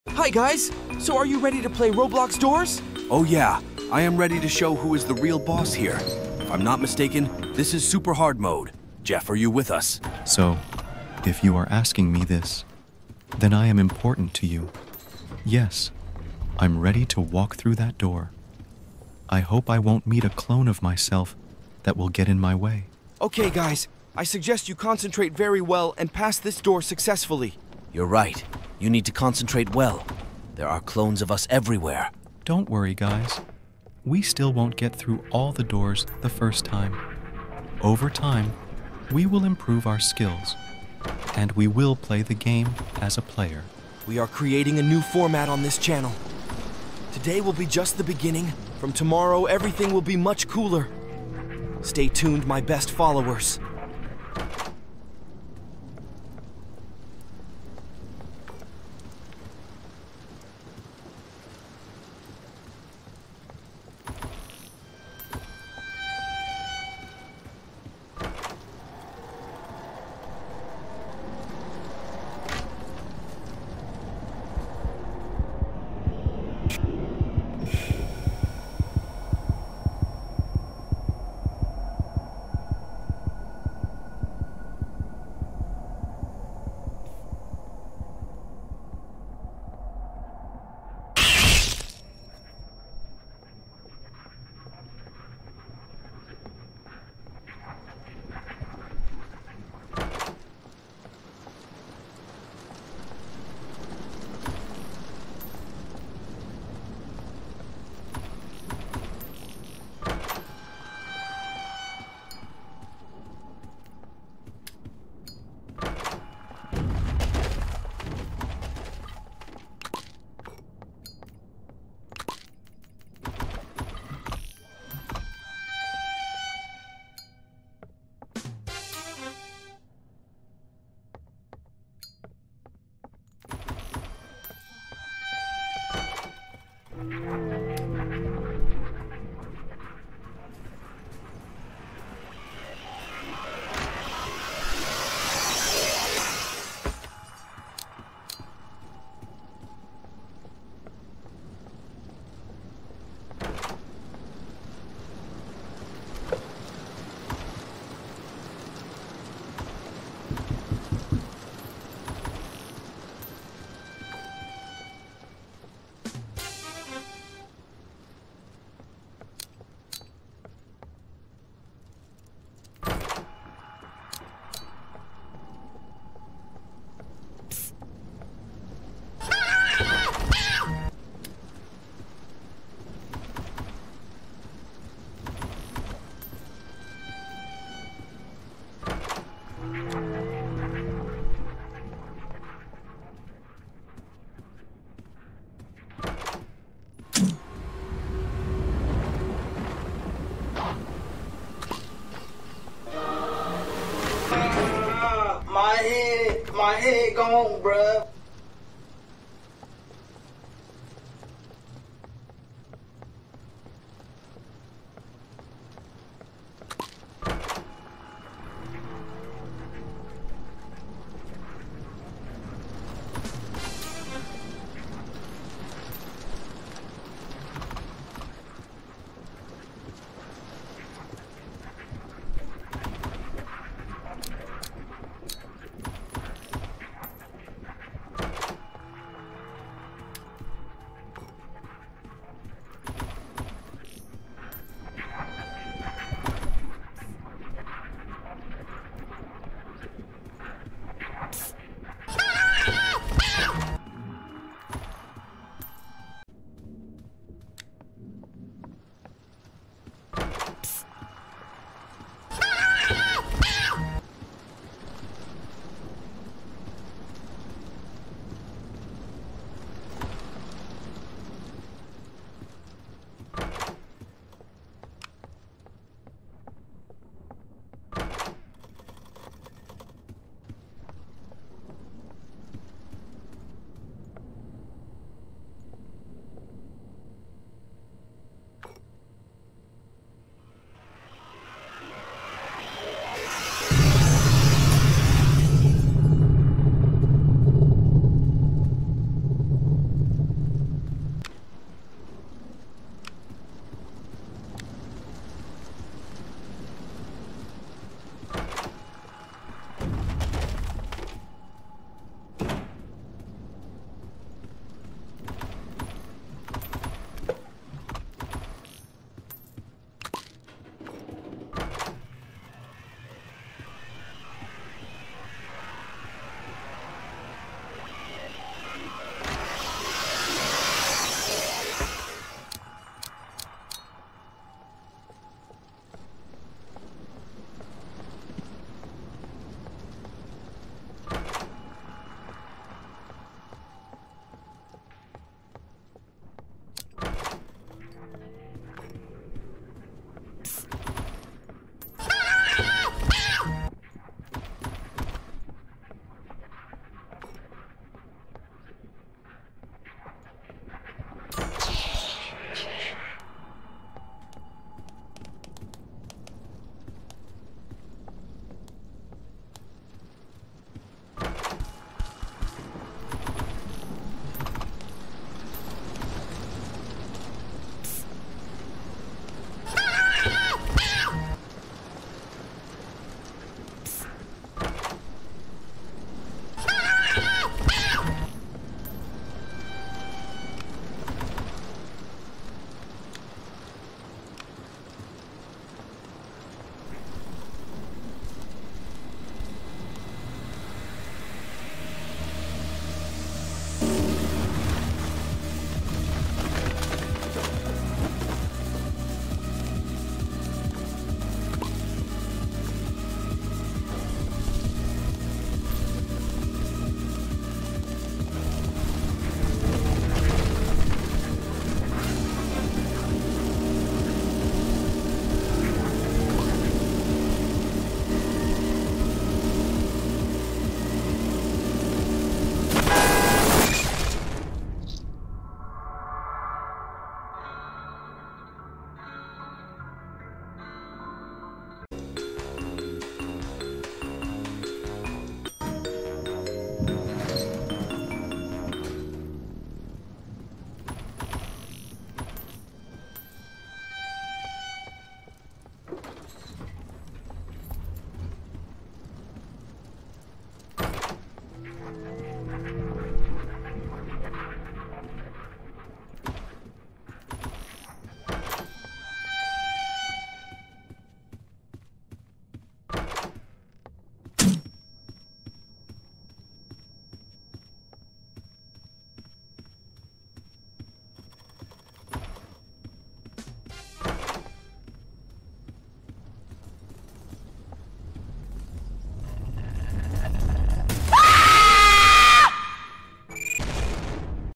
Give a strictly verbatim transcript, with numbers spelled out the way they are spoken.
Hi guys! So are you ready to play Roblox Doors? Oh yeah, I am ready to show who is the real boss here. If I'm not mistaken, this is super hard mode. Jeff, are you with us? So, if you are asking me this, then I am important to you. Yes, I'm ready to walk through that door. I hope I won't meet a clone of myself that will get in my way. Okay guys, I suggest you concentrate very well and pass this door successfully. You're right. You need to concentrate well. There are clones of us everywhere. Don't worry, guys. We still won't get through all the doors the first time. Over time, we will improve our skills, and we will play the game as a player. We are creating a new format on this channel. Today will be just the beginning. From tomorrow, everything will be much cooler. Stay tuned, my best followers. My head, my head gone, bruh.